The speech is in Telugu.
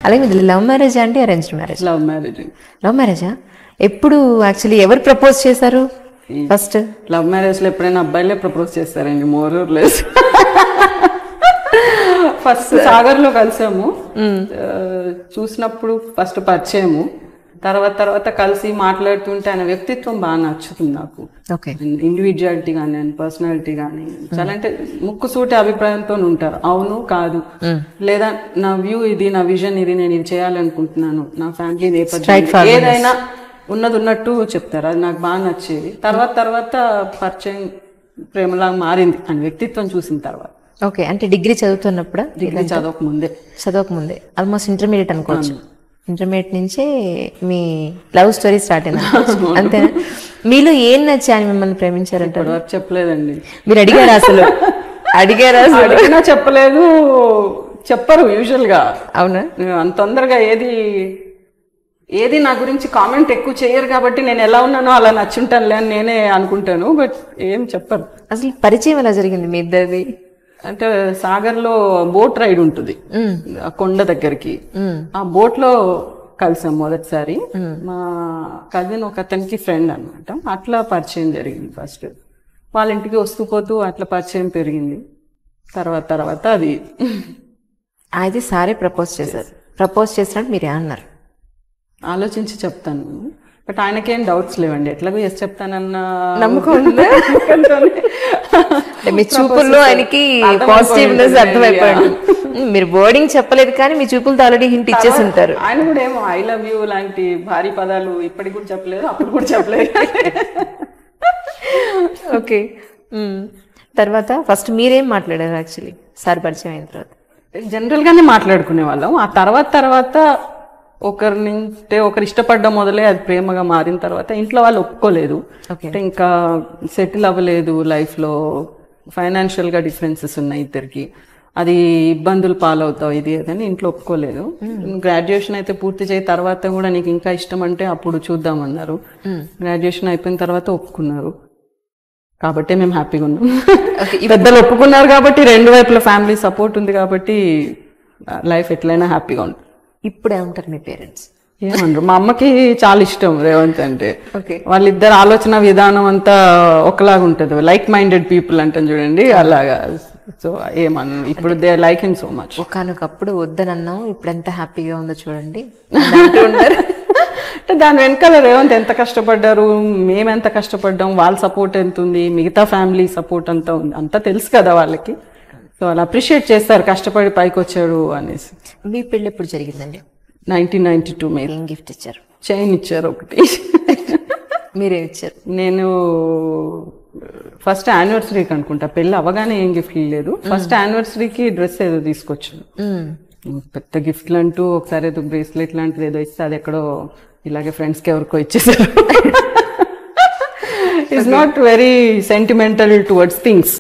అలాగే మీది లవ్ మ్యారేజ్ అంటే arranged marriage? Love marriage. Love మ్యారేజా? ఎప్పుడు యాక్చువల్లీ ఎవరు ప్రపోజ్ చేశారు ఫస్ట్? లవ్ మ్యారేజ్ లో ఎప్పుడైనా అబ్బాయిలే ప్రపోజ్ చేస్తారండి, more or less. First Sagar లో కలిసాము, చూసినప్పుడు ఫస్ట్ పరిచయము, తర్వాత కలిసి మాట్లాడుతుంటే ఆయన వ్యక్తిత్వం బాగా నచ్చుతుంది నాకు. ఇండివిజువాలిటీ కానీ ఆయన పర్సనాలిటీ కానీ చాలా అంటే ముక్కు సూటి అభిప్రాయంతో ఉంటారు. అవును కాదు, లేదా నా వ్యూ ఇది, నా విజన్ ఇది, నేను ఇది చేయాలనుకుంటున్నాను, నా ఫ్యామిలీ నేపథ్యం ఏదైనా ఉన్నది ఉన్నట్టు చెప్తారు. అది నాకు బాగా నచ్చేది. తర్వాత పరిచయం ప్రేమలాగా మారింది ఆయన వ్యక్తిత్వం చూసిన తర్వాత. ఓకే, అంటే డిగ్రీ చదువుతున్నప్పుడు? డిగ్రీ చదవకముందే ఆల్మోస్ట్ ఇంటర్మీడియట్ అనుకోవచ్చు. ఇంటర్మీడియట్ నుంచే మీ లవ్ స్టోరీ స్టార్ట్ అయింది అంతేనా? మీలో ఏం నచ్చాయని మిమ్మల్ని ప్రేమించారంటే? చెప్పలేదండి. మీరు అడిగారా అసలు? అడిగినా చెప్పలేదు, చెప్పరు యూజువల్ గా. అవునా? అంత తొందరగా ఏది నా గురించి కామెంట్ ఎక్కువ చేయరు కాబట్టి నేను ఎలా ఉన్నానో అలా నచ్చుంటానులే అని నేనే అనుకుంటాను, బట్ ఏం చెప్పరు. అసలు పరిచయం ఎలా జరిగింది మీ ఇద్దరిది? అంటే సాగర్ లో బోట్ రైడ్ ఉంటుంది ఆ కొండ దగ్గరికి, ఆ బోట్ లో కలిసాం మొదటిసారి. మా కజిన్ ఒక అతనికి ఫ్రెండ్ అనమాట, అట్లా పరిచయం జరిగింది. ఫస్ట్ వాళ్ళ ఇంటికి వస్తూ పోతూ అట్లా పరిచయం పెరిగింది. తర్వాత అది సారే ప్రపోజ్ చేశారు. ప్రపోజ్ చేసినట్టు మీరు ఏమన్నారు? ఆలోచించి చెప్తాను, బట్ ఆయనకేం డౌట్స్ లేవండి, ఎట్లాగో ఎస్ చెప్తానన్న నమ్మకం ఉంది. మీ చూపుల్లో ఆయనకి పాజిటివ్నెస్ అర్థమైపోయింది. మీరు వర్డింగ్ చెప్పలేదు కానీ మీ చూపులతో ఆల్రెడీ హింట్ ఇచ్చేసి ఉంటారు. ఆయన కూడా ఏమో ఐ లవ్ యూ లాంటి భారీ పదాలు ఇప్పటికి కూడా చెప్పలేదు, అప్పుడు కూడా చెప్పలేదు. ఓకే, తర్వాత ఫస్ట్ మీరేం మాట్లాడారు యాక్చువల్లీ సార్ పరిచయం అయిన తర్వాత? జనరల్ గానే మాట్లాడుకునే వాళ్ళం. ఆ తర్వాత ఒకరు ఇష్టపడ్డం మొదలే అది ప్రేమగా మారిన తర్వాత ఇంట్లో వాళ్ళు ఒప్పుకోలేదు. అంటే ఇంకా సెటిల్ అవ్వలేదు లైఫ్ లో, ఫైనాన్షియల్ గా డిఫరెన్సెస్ ఉన్నాయి ఇద్దరికి, అది ఇబ్బందులు పాలవుతావు ఇది అదని ఇంట్లో ఒప్పుకోలేదు. గ్రాడ్యుయేషన్ అయితే పూర్తి చేయ తర్వాత కూడా నీకు ఇంకా ఇష్టం అంటే అప్పుడు చూద్దామన్నారు. గ్రాడ్యుయేషన్ అయిపోయిన తర్వాత ఒప్పుకున్నారు కాబట్టి మేము హ్యాపీగా ఉన్నాం. పెద్దలు ఒప్పుకున్నారు కాబట్టి రెండు వైపుల ఫ్యామిలీ సపోర్ట్ ఉంది కాబట్టి లైఫ్ ఎట్లయినా హ్యాపీగా ఉంటుంది. ఇప్పుడు ఏమంటారు మీ పేరెంట్స్? ఏమన్నారు, మా అమ్మకి చాలా ఇష్టం రేవంత్ అంటే. వాళ్ళిద్దరు ఆలోచన విధానం అంతా ఒకలాగా ఉంటుంది, లైక్ మైండెడ్ పీపుల్ అంటాం చూడండి అలాగా. సో ఏమన్నా ఇప్పుడు they like him so much. ఒకనొకప్పుడు వద్దనన్నాం, ఇప్పుడు ఎంత హ్యాపీగా ఉందో చూడండి. అంటే దాని వెనకాల రేవంత్ ఎంత కష్టపడ్డారు, మేమెంత కష్టపడ్డాం, వాళ్ళ సపోర్ట్ ఎంత ఉంది, మిగతా ఫ్యామిలీ సపోర్ట్ అంతా ఉంది, అంతా తెలుసు కదా వాళ్ళకి. సో వాళ్ళు అప్రిషియేట్ చేస్తారు కష్టపడి పైకి వచ్చాడు అనేసి. మీ పెళ్ళి ఎప్పుడు జరిగిందండి? 1992 మే. ఏం గిఫ్ట్ ఇచ్చారు? చైన్ ఇచ్చారు ఒకటి. మీరేం ఇచ్చారు? నేను ఫస్ట్ యానివర్సరీకి అనుకుంటా, పెళ్ళి అవగానే ఏం గిఫ్ట్ లేదు, ఫస్ట్ యానివర్సరీకి డ్రెస్ ఏదో తీసుకొచ్చాను. పెద్ద గిఫ్ట్లు అంటూ ఒకసారి ఏదో బ్రేస్లెట్ లాంటిది ఏదో ఇస్తే అది ఎక్కడో ఇలాగే ఫ్రెండ్స్కి ఎవరికో ఇచ్చేసారు. It's not very sentimental towards things.